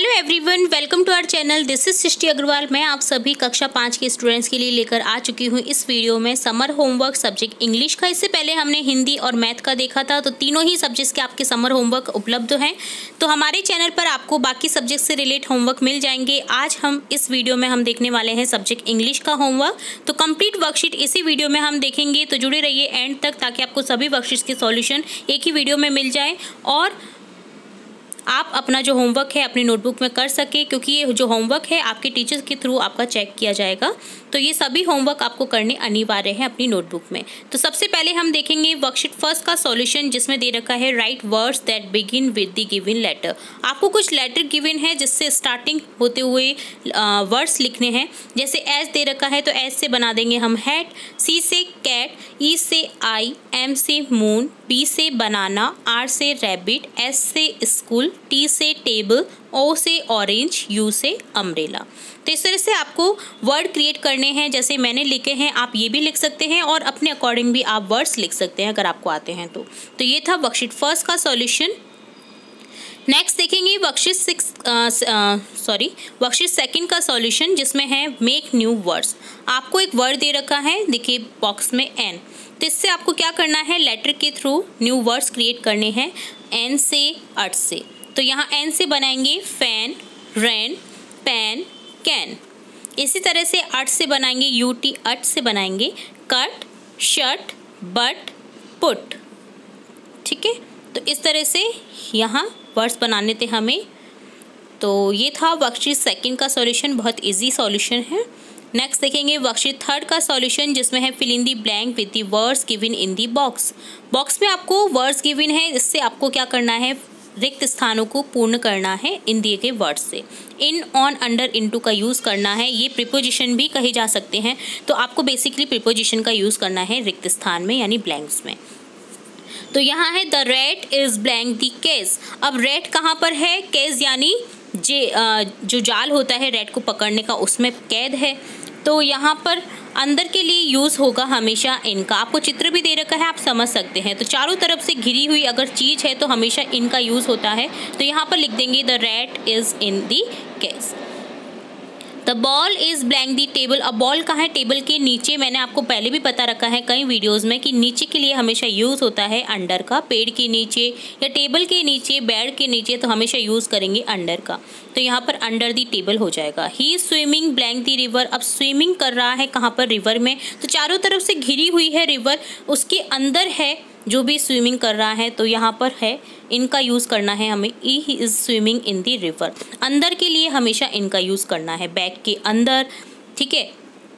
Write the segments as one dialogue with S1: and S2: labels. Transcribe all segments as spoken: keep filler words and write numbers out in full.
S1: Hello everyone, welcome to our channel. This is Srishti Agarwal. मैं आप सभी कक्षा पाँच के स्टूडेंट्स के लिए लेकर आ चुकी हूँ इस वीडियो में समर होमवर्क सब्जेक्ट इंग्लिश का। इससे पहले हमने हिंदी और मैथ का देखा था, तो तीनों ही सब्जेक्ट्स के आपके समर होमवर्क उपलब्ध हैं। तो हमारे चैनल पर आपको बाकी सब्जेक्ट से रिलेटेड होमवर्क मिल जाएंगे। आज हम इस वीडियो में हम देखने वाले हैं सब्जेक्ट इंग्लिश का होमवर्क। तो कंप्लीट वर्कशीट इसी वीडियो में हम देखेंगे, तो जुड़े रहिए एंड तक ताकि आपको सभी वर्कशीट्स के सॉल्यूशन एक ही वीडियो में मिल जाए और आप अपना जो होमवर्क है अपनी नोटबुक में कर सके, क्योंकि ये जो होमवर्क है आपके टीचर्स के थ्रू आपका चेक किया जाएगा। तो ये सभी होमवर्क आपको करने अनिवार्य है अपनी नोटबुक में। तो सबसे पहले हम देखेंगे वर्कशीट फर्स्ट का सॉल्यूशन, जिसमें दे रखा है write words that begin with the given letter. आपको कुछ लेटर गिवन है जिससे स्टार्टिंग होते हुए वर्ड्स लिखने हैं। जैसे एस दे रखा है तो एस से बना देंगे हम हैट, सी से कैट, ई से आई, एम से मून, बी से बनाना, आर से रैबिट, एस से स्कूल, टी से टेबल, ओ से ऑरेंज, यू से अम्ब्रेला। तो इस तरह से आपको वर्ड क्रिएट करने हैं। जैसे मैंने लिखे हैं आप ये भी लिख सकते हैं और अपने अकॉर्डिंग भी आप वर्ड्स लिख सकते हैं अगर आपको आते हैं तो। तो ये था वर्कशीट फर्स्ट का सॉल्यूशन। नेक्स्ट देखेंगे worksheet six sorry worksheet second का सॉल्यूशन, जिसमें है मेक न्यू वर्ड्स। आपको एक वर्ड दे रखा है, देखिए बॉक्स में एन। तो इससे आपको क्या करना है, लेटर के थ्रू न्यू वर्ड्स क्रिएट करने हैं एन से अर्थ से। तो यहाँ एन से बनाएंगे फैन, रेन, पेन, कैन। इसी तरह से अर्थ से बनाएंगे यूटी, अर्थ से बनाएंगे कट, शर्ट, बट, पुट। ठीक है, तो इस तरह से यहाँ वर्ड्स बनाने थे हमें। तो ये था वर्कशीट सेकंड का सॉल्यूशन, बहुत इजी सॉल्यूशन है। नेक्स्ट देखेंगे वर्कशीट थर्ड का सॉल्यूशन, जिसमें है fill in the blank with the words given in the box. Box में आपको वर्ड्स गिवन है, इससे आपको क्या करना है, रिक्त स्थानों को पूर्ण करना है इन दिए गए वर्ड्स से। इन, ऑन, अंडर, इनटू का यूज़ करना है। ये प्रीपोजिशन भी कहे जा सकते हैं। तो आपको बेसिकली प्रीपोजिशन का यूज़ करना है रिक्त स्थान में यानी ब्लैंक्स में। तो यहाँ है the rat is blank the case. अब रैट कहाँ पर है, केस यानी जे जो जाल होता है रैट को पकड़ने का, उसमें कैद है। तो यहाँ पर अंदर के लिए यूज़ होगा हमेशा इनका। आपको चित्र भी दे रखा है, आप समझ सकते हैं। तो चारों तरफ से घिरी हुई अगर चीज़ है तो हमेशा इनका यूज़ होता है। तो यहाँ पर लिख देंगे the rat is in the case. The ball is blank the table. अब बॉल कहाँ है, टेबल के नीचे। मैंने आपको पहले भी बता रखा है कई वीडियोस में कि नीचे के लिए हमेशा यूज़ होता है अंडर का। पेड़ के नीचे या टेबल के नीचे, बेड के नीचे, तो हमेशा यूज़ करेंगे अंडर का। तो यहाँ पर अंडर दी टेबल हो जाएगा। He swimming blank the river. अब स्विमिंग कर रहा है कहाँ पर, रिवर में। तो चारों तरफ से घिरी हुई है रिवर, उसके अंदर है जो भी स्विमिंग कर रहा है। तो यहाँ पर है इनका यूज़ करना है हमें। ई he is swimming in the river. अंदर के लिए हमेशा इनका यूज़ करना है, बैग के अंदर। ठीक है,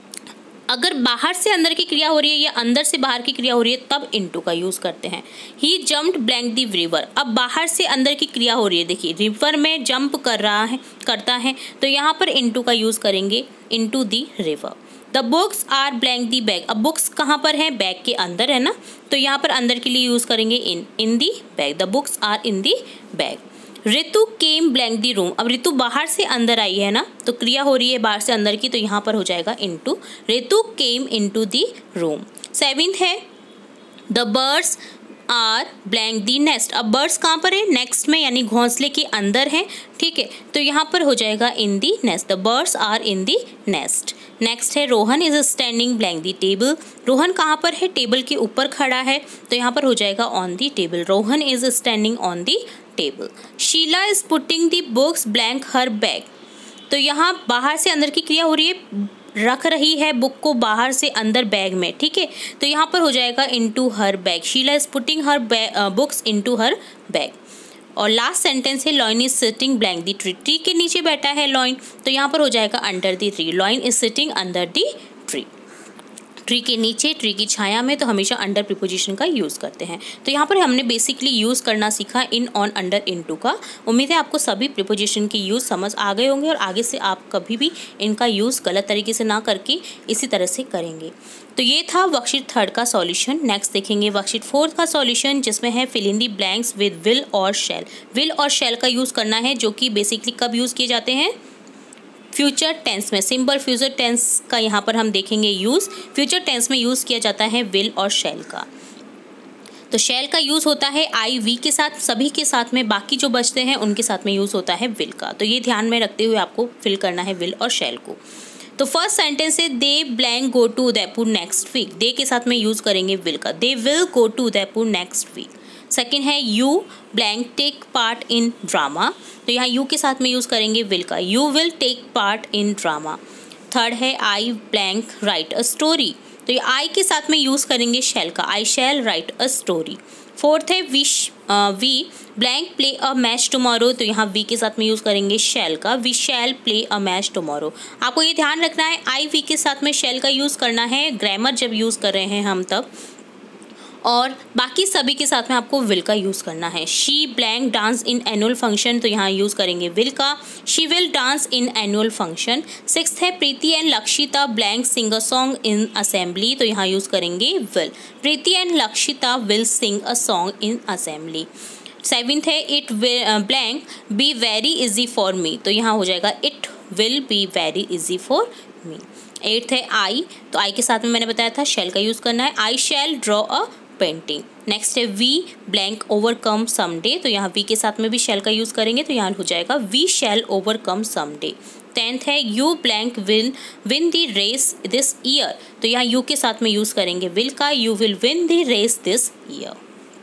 S1: अगर बाहर से अंदर की क्रिया हो रही है या अंदर से बाहर की क्रिया हो रही है तब इनटू का यूज़ करते हैं। He jumped blank the river. अब बाहर से अंदर की क्रिया हो रही है, देखिए रिवर में जंप कर रहा है करता है तो यहाँ पर इनटू का यूज़ करेंगे, into the river. The books are blank the bag. अब बुक्स कहाँ पर है, बैग के अंदर है ना। तो यहाँ पर अंदर के लिए यूज़ करेंगे in, in the bag. The books are in the bag. Ritu came blank the room. अब ऋतु बाहर से अंदर आई है ना, तो क्रिया हो रही है बाहर से अंदर की, तो यहाँ पर हो जाएगा into. Ritu came into the room. Seventh है the birds are blank the nest. अब बर्ड्स कहाँ पर है, नेक्स्ट में यानी घोंसले के अंदर है। ठीक है, तो यहाँ पर हो जाएगा in the nest. The birds are in the nest. Next है Rohan is standing blank the table. Rohan कहाँ पर है, टेबल के ऊपर खड़ा है, तो यहाँ पर हो जाएगा on the table. Rohan is standing on the table. Sheela is putting the books blank her bag. तो यहाँ बाहर से अंदर की क्रिया हो रही है, रख रही है बुक को बाहर से अंदर बैग में। ठीक है, तो यहाँ पर हो जाएगा into her bag. Sheela is putting her books into her bag. और लास्ट सेंटेंस है lion is sitting blank the tree. Tree के नीचे बैठा है लॉइन, तो यहाँ पर हो जाएगा under the tree. Lion is sitting under the tree. Tree के नीचे, ट्री की छाया में, तो हमेशा अंडर प्रीपोजिशन का यूज़ करते हैं। तो यहाँ पर हमने बेसिकली यूज़ करना सीखा इन, ऑन, अंडर, इनटू का। उम्मीद है आपको सभी प्रीपोजिशन के यूज़ समझ आ गए होंगे और आगे से आप कभी भी इनका यूज़ गलत तरीके से ना करके इसी तरह से करेंगे। तो ये था वर्कशीट थर्ड का सॉल्यूशन। नेक्स्ट देखेंगे वर्कशीट फोर्थ का सॉल्यूशन, जिसमें है fill in the blanks with will और शैल। विल और शैल का यूज़ करना है, जो कि बेसिकली कब यूज़ किए जाते हैं, फ्यूचर टेंस में। सिंपल फ्यूचर टेंस का यहाँ पर हम देखेंगे यूज़। फ्यूचर टेंस में यूज़ किया जाता है विल और शैल का। तो शैल का यूज़ होता है आई वी के साथ, सभी के साथ में, बाकी जो बचते हैं उनके साथ में यूज़ होता है विल का। तो ये ध्यान में रखते हुए आपको फिल करना है विल और शैल को। तो फर्स्ट सेंटेंस है they blank go to Udaipur next week. They के साथ में यूज़ करेंगे विल का, they will go to Udaipur next week. Second है you blank take part in drama. तो यहाँ यू के साथ में यूज़ करेंगे विल का, you will take part in drama. Third है I blank write a story. तो ये आई के साथ में यूज़ करेंगे शैल का, I shall write a story. Fourth है wish we blank play a match tomorrow. तो यहाँ वी के साथ में यूज़ करेंगे शैल का, we shall play a match tomorrow. आपको ये ध्यान रखना है आई वी के साथ में शैल का यूज़ करना है ग्रामर जब यूज़ कर रहे हैं हम तब, और बाकी सभी के साथ में आपको विल का यूज़ करना है। She blank dance in annual function. तो यहाँ यूज़ करेंगे विल का, she will dance in annual function. Sixth है Preeti and Lakshita blank sing a song in assembly. तो यहाँ यूज़ करेंगे will, Preeti and Lakshita will sing a song in assembly. Seventh है it will blank be very easy for me. तो यहाँ हो जाएगा it will be very easy for me. Eighth है आई। तो आई के साथ में मैंने बताया था शैल का यूज़ करना है, I shall draw a painting. Next है वी ब्लैंक ओवरकम समडे। तो यहाँ वी के साथ में भी शैल का यूज़ करेंगे, तो यहाँ हो जाएगा we shall overcome someday. Tenth है you blank will win the race this year. तो यहाँ यू के साथ में यूज़ करेंगे विल का, you will win the race this year.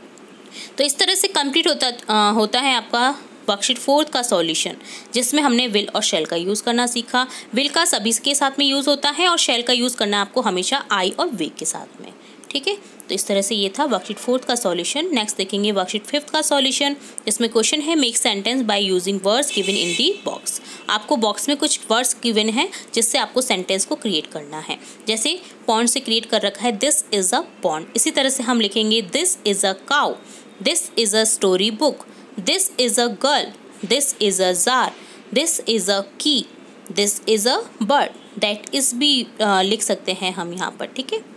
S1: तो इस तरह से कंप्लीट होता आ, होता है आपका वर्कशीट फोर्थ का सॉल्यूशन, जिसमें हमने विल और शैल का यूज़ करना सीखा। विल का सभी के साथ में यूज़ होता है और शैल का यूज़ करना आपको हमेशा आई और वे के साथ में। ठीक है, तो इस तरह से ये था वर्कशीट फोर्थ का सॉल्यूशन। नेक्स्ट देखेंगे वर्कशीट फिफ्थ का सॉल्यूशन। इसमें क्वेश्चन है make sentence by using words given in the box. आपको बॉक्स में कुछ वर्ड्स गिवन है जिससे आपको सेंटेंस को क्रिएट करना है। जैसे पॉन्ड से क्रिएट कर रखा है दिस इज़ अ पॉन्ड, इसी तरह से हम लिखेंगे this is a cow, this is a story book, this is a girl, this is a jar, this is a key, this is a bird, that is भी लिख सकते हैं हम यहाँ पर। ठीक है,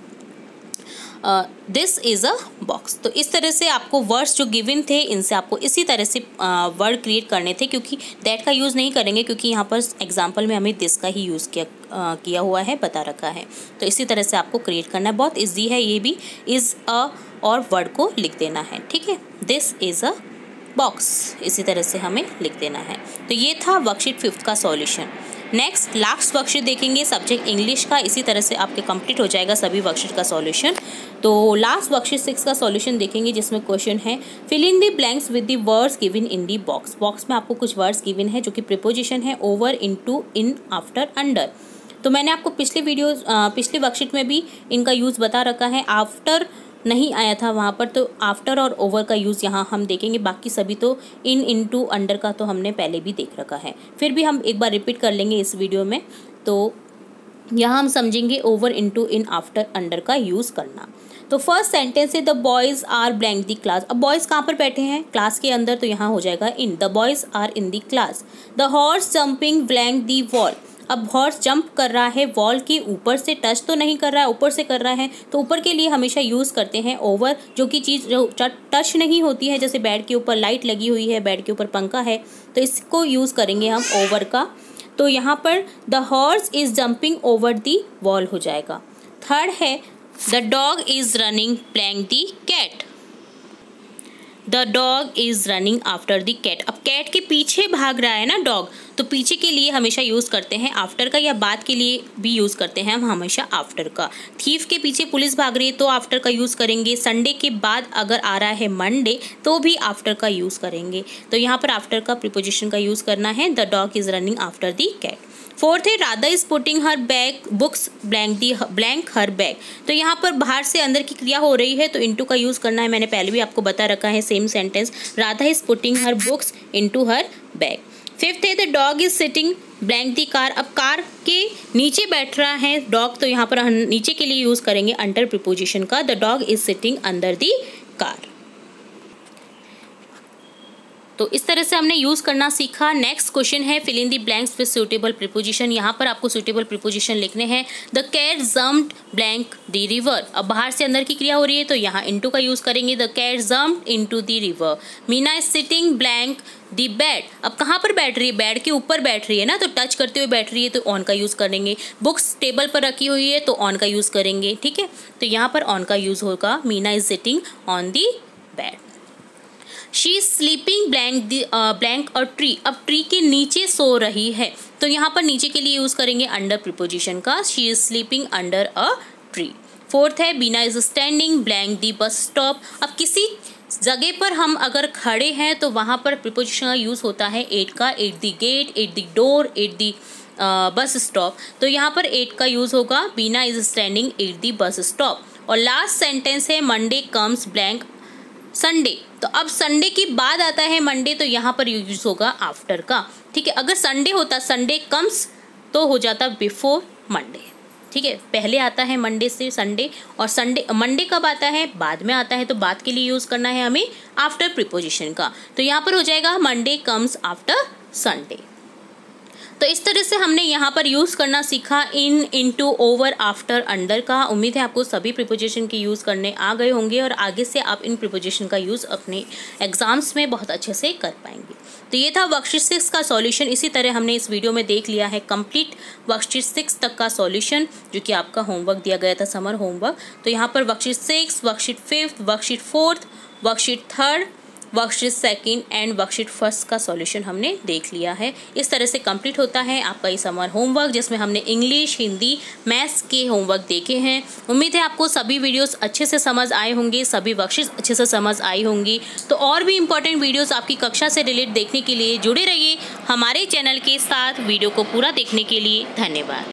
S1: दिस इज़ अ बॉक्स। तो इस तरह से आपको वर्ड्स जो गिवन थे इनसे आपको इसी तरह से वर्ड uh, क्रिएट करने थे, क्योंकि दैट का यूज़ नहीं करेंगे क्योंकि यहाँ पर एग्जांपल में हमें दिस का ही यूज़ किया uh, किया हुआ है, बता रखा है। तो इसी तरह से आपको क्रिएट करना है, बहुत ईजी है ये भी। इज़ अ और वर्ड को लिख देना है। ठीक है, दिस इज़ अ बॉक्स, इसी तरह से हमें लिख देना है। तो ये था वर्कशीट फिफ्थ का सॉल्यूशन। नेक्स्ट लास्ट वर्कशीट देखेंगे सब्जेक्ट इंग्लिश का। इसी तरह से आपके कंप्लीट हो जाएगा सभी वर्कशीट का सॉल्यूशन। तो लास्ट वर्कशीट सिक्स का सॉल्यूशन देखेंगे, जिसमें क्वेश्चन है fill in the blanks with the words given in the box. Box में आपको कुछ वर्ड्स गिवन है जो कि प्रीपोजिशन है over, into, in, after, under. तो मैंने आपको पिछले वीडियो पिछले वर्कशीट में भी इनका यूज़ बता रखा है। आफ्टर नहीं आया था वहाँ पर, तो आफ्टर और ओवर का यूज़ यहाँ हम देखेंगे। बाकी सभी तो इन, इनटू, अंडर का तो हमने पहले भी देख रखा है, फिर भी हम एक बार रिपीट कर लेंगे इस वीडियो में। तो यहाँ हम समझेंगे over, into, in, after, under का यूज़ करना। तो फर्स्ट सेंटेंस है the boys are blank the class. अब बॉयज़ कहाँ पर बैठे हैं? क्लास के अंदर, तो यहाँ हो जाएगा in, the boys are in the class. The horse jumping blank the wall. अब हॉर्स जंप कर रहा है वॉल के ऊपर से, टच तो नहीं कर रहा है, ऊपर से कर रहा है, तो ऊपर के लिए हमेशा यूज़ करते हैं ओवर, जो कि चीज़ जो टच नहीं होती है। जैसे बेड के ऊपर लाइट लगी हुई है, बेड के ऊपर पंखा है, तो इसको यूज़ करेंगे हम ओवर का। तो यहाँ पर the horse is jumping over the wall हो जाएगा। थर्ड है the dog is running blank the cat. The dog is running after the cat. अब कैट के पीछे भाग रहा है ना डॉग, तो पीछे के लिए हमेशा यूज़ करते हैं आफ्टर का, या बाद के लिए भी यूज़ करते हैं हम हमेशा आफ्टर का। थीफ के पीछे पुलिस भाग रही है तो आफ्टर का यूज़ करेंगे। संडे के बाद अगर आ रहा है मंडे तो भी आफ्टर का यूज़ करेंगे। तो यहाँ पर आफ्टर का प्रीपोजिशन का यूज़ करना है, the dog is running after the cat. Fourth है Radha is putting her bag books blank the blank her bag. तो यहाँ पर बाहर से अंदर की क्रिया हो रही है, तो इनटू का यूज़ करना है। मैंने पहले भी आपको बता रखा है same sentence, Radha is putting her books into her bag. Fifth है the dog is sitting blank the car. अब कार के नीचे बैठ रहा है डॉग, तो यहाँ पर हम नीचे के लिए यूज़ करेंगे अंडर प्रीपोजिशन का, the dog is sitting under the car. तो इस तरह से हमने यूज़ करना सीखा। नेक्स्ट क्वेश्चन है fill in the blanks with suitable preposition. यहाँ पर आपको सूटेबल प्रीपोजिशन लिखने हैं। The cat jumped blank the river. अब बाहर से अंदर की क्रिया हो रही है, तो यहाँ इनटू का यूज़ करेंगे, the cat jumped into the river. Meena is sitting blank the bed. अब कहाँ पर बैठ रही है? बेड के ऊपर बैठ रही है ना, तो टच करते हुए बैठ रही है, तो ऑन का यूज़ करेंगे। बुक्स टेबल पर रखी हुई है, तो ऑन का यूज़ करेंगे। ठीक है, तो यहाँ पर ऑन का यूज़ होगा, Meena is sitting on the bed. She is sleeping blank the blank a tree, अब ट्री के नीचे सो रही है, तो यहाँ पर नीचे के लिए यूज करेंगे अंडर प्रीपोजिशन का, she is sleeping under a tree. Fourth है Beena is standing blank the bus stop, अब किसी जगह पर हम अगर खड़े हैं तो वहाँ पर प्रीपोजिशन का यूज होता है एट का, at the gate, at the door, at the bus stop, तो यहाँ पर एट का यूज होगा, Beena is standing at the bus stop. और लास्ट सेंटेंस है मंडे कम्स ब्लैंक संडे, तो अब संडे के बाद आता है मंडे, तो यहाँ पर यूज होगा आफ्टर का, ठीक है। अगर संडे होता संडे कम्स तो हो जाता बिफोर मंडे, ठीक है। पहले आता है मंडे से संडे, और संडे मंडे कब आता है, बाद में आता है, तो बाद के लिए यूज करना है हमें आफ्टर प्रीपोजिशन का, तो यहाँ पर हो जाएगा मंडे कम्स आफ्टर संडे। तो इस तरह से हमने यहाँ पर यूज़ करना सीखा in, into, over, after, under का। उम्मीद है आपको सभी प्रीपोजिशन के यूज़ करने आ गए होंगे और आगे से आप इन प्रीपोजिशन का यूज़ अपने एग्जाम्स में बहुत अच्छे से कर पाएंगे। तो ये था वर्कशीट सिक्स का सॉल्यूशन। इसी तरह हमने इस वीडियो में देख लिया है कंप्लीट वर्कशीट सिक्स तक का सॉल्यूशन, जो कि आपका होमवर्क दिया गया था, समर होमवर्क। तो यहाँ पर worksheet six, worksheet fifth, worksheet fourth, worksheet third, worksheet second and worksheet first का सॉल्यूशन हमने देख लिया है। इस तरह से कंप्लीट होता है आपका ये समर होमवर्क, जिसमें हमने इंग्लिश, हिंदी, मैथ्स के होमवर्क देखे हैं। उम्मीद है आपको सभी वीडियोस अच्छे से समझ आए होंगे, सभी वर्कशीट्स अच्छे से समझ आई होंगी। तो और भी इंपॉर्टेंट वीडियोस आपकी कक्षा से रिलेट देखने के लिए जुड़े रहिए हमारे चैनल के साथ। वीडियो को पूरा देखने के लिए धन्यवाद।